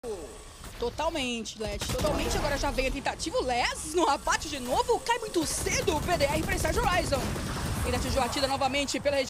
Totalmente, Led. Totalmente. Agora já vem a tentativa. O Les no abate de novo. Cai muito cedo o PDR para Sérgio Horizon. Ele atingiu a tida novamente pela região.